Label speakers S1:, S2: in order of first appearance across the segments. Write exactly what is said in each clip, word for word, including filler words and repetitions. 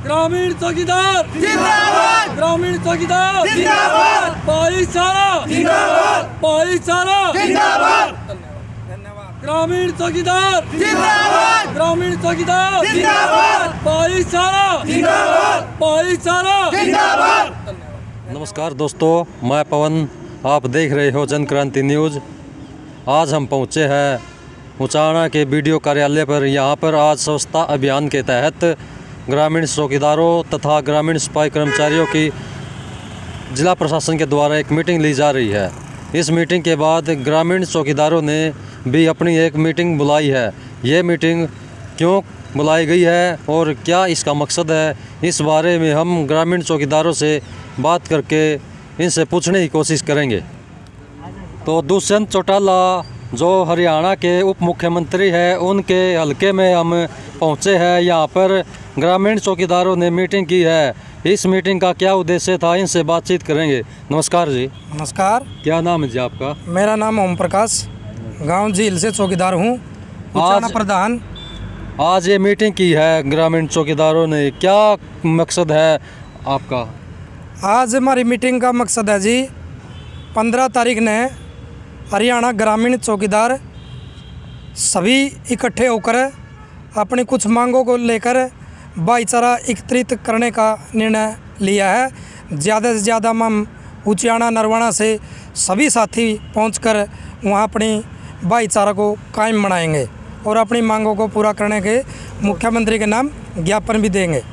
S1: ग्रामीण चौकीदार जिंदाबाद, ग्रामीण चौकीदार जिंदाबाद, भाईचारा जिंदाबाद, भाईचारा जिंदाबाद, धन्यवाद। ग्रामीण चौकीदार जिंदाबाद, ग्रामीण चौकीदार जिंदाबाद, भाईचारा जिंदाबाद, भाईचारा जिंदाबाद।
S2: नमस्कार दोस्तों, मैं पवन, आप देख रहे हो जन क्रांति न्यूज़। आज हम पहुंचे हैं उचाना के बीडीओ कार्यालय पर। यहां पर आज स्वच्छता अभियान के तहत ग्रामीण चौकीदारों तथा ग्रामीण सफाई कर्मचारियों की जिला प्रशासन के द्वारा एक मीटिंग ली जा रही है। इस मीटिंग के बाद ग्रामीण चौकीदारों ने भी अपनी एक मीटिंग बुलाई है। ये मीटिंग क्यों बुलाई गई है और क्या इसका मकसद है, इस बारे में हम ग्रामीण चौकीदारों से बात करके इनसे पूछने की कोशिश करेंगे। तो दुष्यंत चौटाला जो हरियाणा के उप मुख्यमंत्री हैं, उनके हलके में हम पहुंचे हैं। यहाँ पर ग्रामीण चौकीदारों ने मीटिंग की है। इस मीटिंग का क्या उद्देश्य था, इनसे बातचीत करेंगे। नमस्कार जी।
S3: नमस्कार।
S2: क्या नाम है जी आपका?
S3: मेरा नाम ओम प्रकाश, गांव झील से चौकीदार हूँ, उचाना प्रधान।
S2: आज ये मीटिंग की है ग्रामीण चौकीदारों ने, क्या मकसद है आपका?
S3: आज हमारी मीटिंग का मकसद है जी, पंद्रह तारीख ने हरियाणा ग्रामीण चौकीदार सभी इकट्ठे होकर अपनी कुछ मांगों को लेकर भाईचारा एकत्रित करने का निर्णय लिया है। ज़्यादा से ज़्यादा हम उचाना नरवाना से सभी साथी पहुंचकर वहां अपनी भाईचारा को कायम बनाएंगे और अपनी मांगों को पूरा करने के मुख्यमंत्री के नाम ज्ञापन भी देंगे।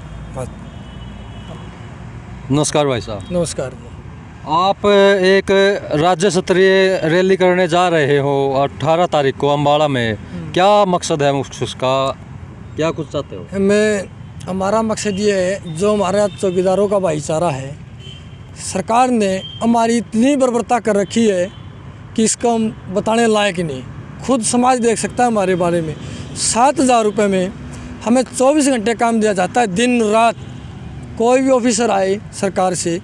S2: नमस्कार भाई साहब।
S3: नमस्कार।
S2: आप एक राज्य स्तरीय रैली करने जा रहे हो अठारह तारीख को अम्बाड़ा में, क्या मकसद है उसका, क्या कुछ चाहते हो?
S4: मैं हमारा मकसद ये है, जो हमारा चौकीदारों का भाईचारा है, सरकार ने हमारी इतनी बर्बरता कर रखी है कि इसको हम बताने लायक ही नहीं। खुद समाज देख सकता है हमारे बारे में। सात हज़ार रुपये में हमें चौबीस घंटे काम दिया जाता है, दिन रात। कोई भी ऑफिसर आए सरकार से,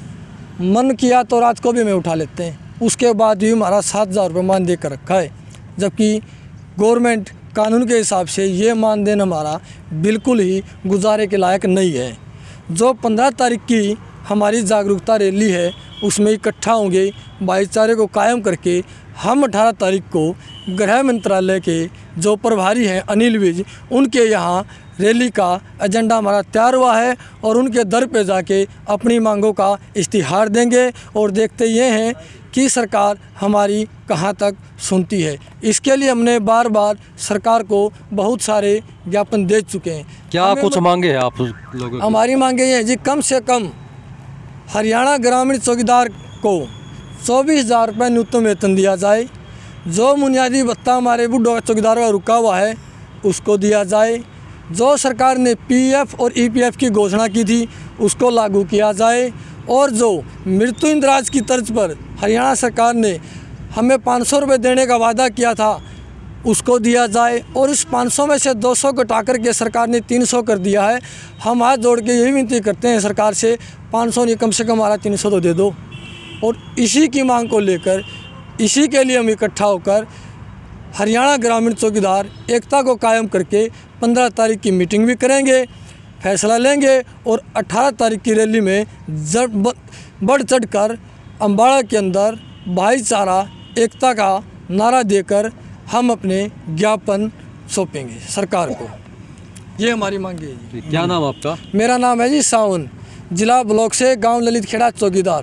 S4: मन किया तो रात को भी हमें उठा लेते हैं। उसके बाद भी हमारा सात हज़ार रुपये मान दे कर रखा है, जबकि गवर्नमेंट कानून के हिसाब से ये मानदेन हमारा बिल्कुल ही गुजारे के लायक नहीं है। जो पंद्रह तारीख की हमारी जागरूकता रैली है, उसमें इकट्ठा होंगे, भाईचारे को कायम करके हम अठारह तारीख को गृह मंत्रालय के जो प्रभारी हैं अनिल विज, उनके यहाँ रैली का एजेंडा हमारा तैयार हुआ है और उनके दर पे जाके अपनी मांगों का इश्तिहार देंगे और देखते ये हैं कि सरकार हमारी कहाँ तक सुनती है। इसके लिए हमने बार बार सरकार को बहुत सारे ज्ञापन दे चुके हैं।
S2: क्या कुछ मांगे हैं आप लोगों?
S4: हमारी मांगे ये हैं जी, कम से कम हरियाणा ग्रामीण चौकीदार को चौबीस हज़ार रुपये न्यूनतम वेतन दिया जाए। जो बुनियादी भत्ता हमारे बुढ़ो चौकीदारों का रुका हुआ है उसको दिया जाए। जो सरकार ने पीएफ और ईपीएफ की घोषणा की थी उसको लागू किया जाए। और जो मृत्यु इंदराज की तर्ज पर हरियाणा सरकार ने हमें पाँच सौ रुपये देने का वादा किया था उसको दिया जाए। और इस पाँच सौ में से दो सौ घटा कर के सरकार ने तीन सौ कर दिया है। हम हाथ जोड़ के यही विनती करते हैं सरकार से, पाँच सौ नहीं, कम से कम हमारा तीन सौ तो दे दो। और इसी की मांग को लेकर, इसी के लिए हम इकट्ठा होकर हरियाणा ग्रामीण चौकीदार एकता को कायम करके पंद्रह तारीख की मीटिंग भी करेंगे, फैसला लेंगे और अठारह तारीख की रैली में बढ़ चढ़ कर अम्बाड़ा के अंदर भाईचारा एकता का नारा देकर हम अपने ज्ञापन सौंपेंगे सरकार को। ये हमारी मांग है।
S2: क्या नाम आपका?
S4: मेरा नाम है जी सावन, जिला ब्लॉक से, गांव ललित खेड़ा, चौकीदार।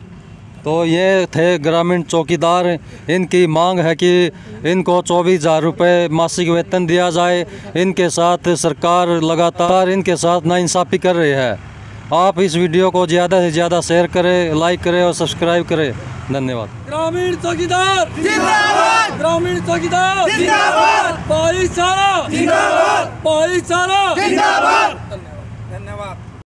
S2: तो ये थे ग्रामीण चौकीदार। इनकी मांग है कि इनको चौबीस हज़ार रुपये मासिक वेतन दिया जाए। इनके साथ सरकार लगातार इनके साथ नाइंसाफ़ी कर रही है। आप इस वीडियो को ज़्यादा से ज़्यादा शेयर करें, लाइक करें और सब्सक्राइब करें। धन्यवाद।
S1: ग्रामीण चौकीदार जिंदाबाद, ग्रामीण चौकीदार जिंदाबाद, भाईचारा जिंदाबाद, भाईचारा जिंदाबाद।